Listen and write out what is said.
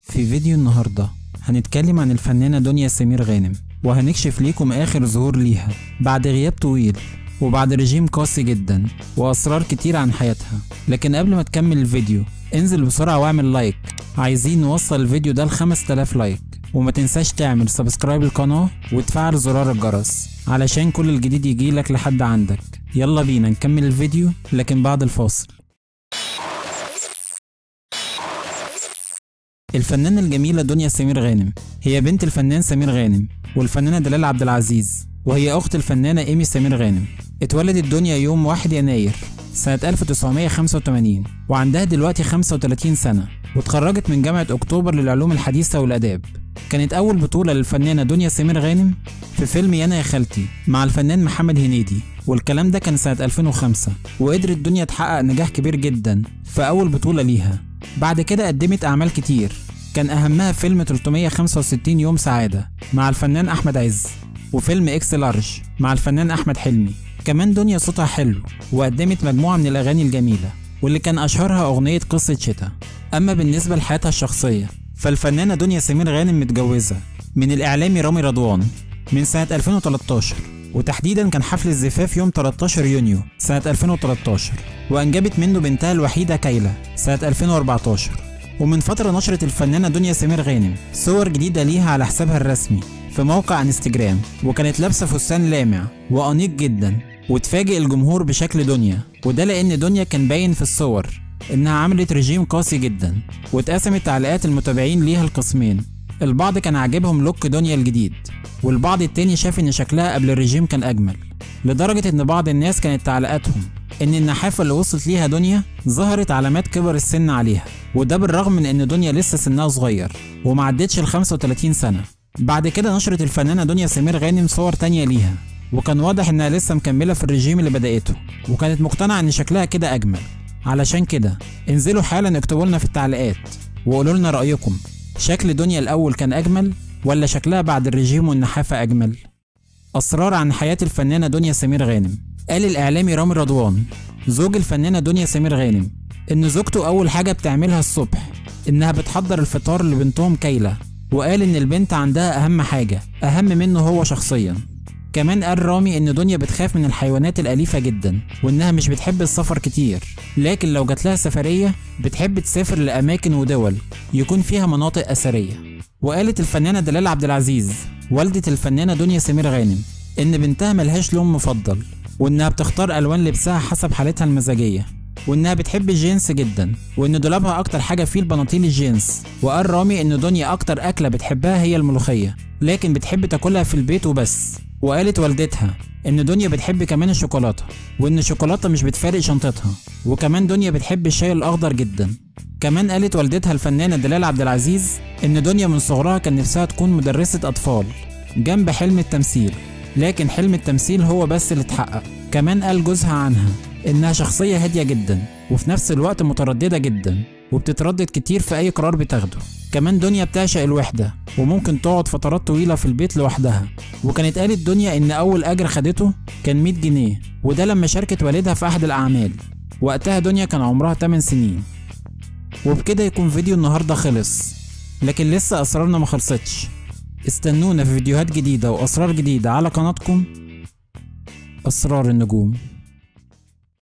في فيديو النهاردة هنتكلم عن الفنانة دنيا سمير غانم، وهنكشف ليكم آخر ظهور ليها بعد غياب طويل وبعد رجيم قاسي جدا وأسرار كتير عن حياتها. لكن قبل ما تكمل الفيديو انزل بسرعة واعمل لايك، عايزين نوصل الفيديو ده ل5000 لايك، وما تنساش تعمل سبسكرايب للقناة وتفعل زرار الجرس علشان كل الجديد يجيلك لحد عندك. يلا بينا نكمل الفيديو لكن بعد الفاصل. الفنانة الجميلة دنيا سمير غانم هي بنت الفنان سمير غانم والفنانة دلال عبد العزيز، وهي أخت الفنانة إيمي سمير غانم. اتولدت دنيا يوم 1 يناير سنة 1985 وعندها دلوقتي 35 سنة، واتخرجت من جامعة أكتوبر للعلوم الحديثة والآداب. كانت أول بطولة للفنانة دنيا سمير غانم في فيلم يانا يا خالتي مع الفنان محمد هنيدي، والكلام ده كان سنة 2005. وقدرت دنيا تحقق نجاح كبير جدا في أول بطولة ليها. بعد كده قدمت أعمال كتير، كان أهمها فيلم 365 يوم سعادة مع الفنان أحمد عز، وفيلم إكس لارج مع الفنان أحمد حلمي. كمان دنيا صوتها حلو وقدمت مجموعة من الأغاني الجميلة، واللي كان أشهرها أغنية قصة شتا. أما بالنسبة لحياتها الشخصية فالفنانة دنيا سمير غانم متجوزة من الإعلامي رامي رضوان من سنة 2013، وتحديدا كان حفل الزفاف يوم 13 يونيو سنة 2013، وأنجبت منه بنتها الوحيدة كايلا سنة 2014. ومن فترة نشرت الفنانة دنيا سمير غانم صور جديدة ليها على حسابها الرسمي في موقع انستجرام، وكانت لابسة فستان لامع وأنيق جدا وتفاجئ الجمهور بشكل دنيا، وده لأن دنيا كان باين في الصور إنها عملت رجيم قاسي جدا. واتقسمت تعليقات المتابعين ليها لقسمين، البعض كان عاجبهم لوك دنيا الجديد، والبعض التاني شاف إن شكلها قبل الرجيم كان أجمل، لدرجة إن بعض الناس كانت تعليقاتهم إن النحافة اللي وصلت ليها دنيا ظهرت علامات كبر السن عليها، وده بالرغم من إن دنيا لسه سنها صغير ومعدتش ال35 سنة. بعد كده نشرت الفنانة دنيا سمير غانم صور تانية ليها، وكان واضح إنها لسه مكملة في الرجيم اللي بدأته، وكانت مقتنعة إن شكلها كده أجمل. علشان كده انزلوا حالا اكتبوا لنا في التعليقات وقولوا لنا رأيكم، شكل دنيا الأول كان أجمل ولا شكلها بعد الرجيم والنحافة أجمل؟ أسرار عن حياة الفنانة دنيا سمير غانم. قال الإعلامي رامي رضوان زوج الفنانة دنيا سمير غانم إن زوجته أول حاجة بتعملها الصبح إنها بتحضر الفطار لبنتهم كايلا، وقال إن البنت عندها أهم حاجة أهم منه هو شخصيا. كمان قال رامي إن دنيا بتخاف من الحيوانات الأليفة جدا، وإنها مش بتحب السفر كتير، لكن لو جات لها سفرية بتحب تسافر لأماكن ودول يكون فيها مناطق أثرية. وقالت الفنانة دلال عبد العزيز والدة الفنانة دنيا سمير غانم إن بنتها ملهاش لون مفضل، وإنها بتختار ألوان لبسها حسب حالتها المزاجية، وإنها بتحب الجينز جدا، وإن دولابها أكتر حاجة فيه البناطيل الجينز. وقال رامي إن دنيا أكتر أكلة بتحبها هي الملوخية، لكن بتحب تاكلها في البيت وبس. وقالت والدتها إن دنيا بتحب كمان الشوكولاتة، وإن الشوكولاتة مش بتفارق شنطتها، وكمان دنيا بتحب الشاي الأخضر جدا. كمان قالت والدتها الفنانة دلال عبد العزيز إن دنيا من صغرها كان نفسها تكون مدرسة أطفال جنب حلم التمثيل، لكن حلم التمثيل هو بس اللي اتحقق. كمان قال جوزها عنها إنها شخصية هادية جدا وفي نفس الوقت مترددة جدا، وبتتردد كتير في أي قرار بتاخده. كمان دنيا بتعشق الوحدة وممكن تقعد فترات طويلة في البيت لوحدها. وكانت قالت دنيا إن أول أجر خدته كان 100 جنيه، وده لما شاركت والدها في أحد الأعمال. وقتها دنيا كان عمرها 8 سنين. وبكده يكون فيديو النهاردة خلص، لكن لسه أسرارنا ما خلصتش. استنونا في فيديوهات جديدة وأسرار جديدة على قناتكم أسرار النجوم.